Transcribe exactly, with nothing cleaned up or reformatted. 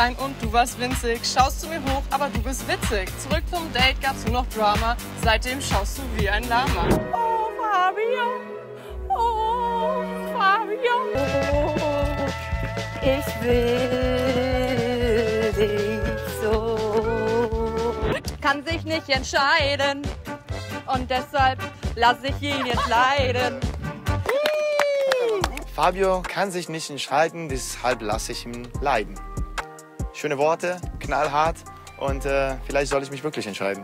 klein und du warst winzig. Schaust zu mir hoch, aber du bist witzig. Zurück vom Date gab's nur noch Drama. Seitdem schaust du wie ein Lama. Oh, Fabio. Oh, Fabio. Oh, ich will dich so. Kann sich nicht entscheiden und deshalb lass ich ihn jetzt leiden. Fabio kann sich nicht entscheiden, deshalb lasse ich ihn leiden. Schöne Worte, knallhart und äh, vielleicht soll ich mich wirklich entscheiden.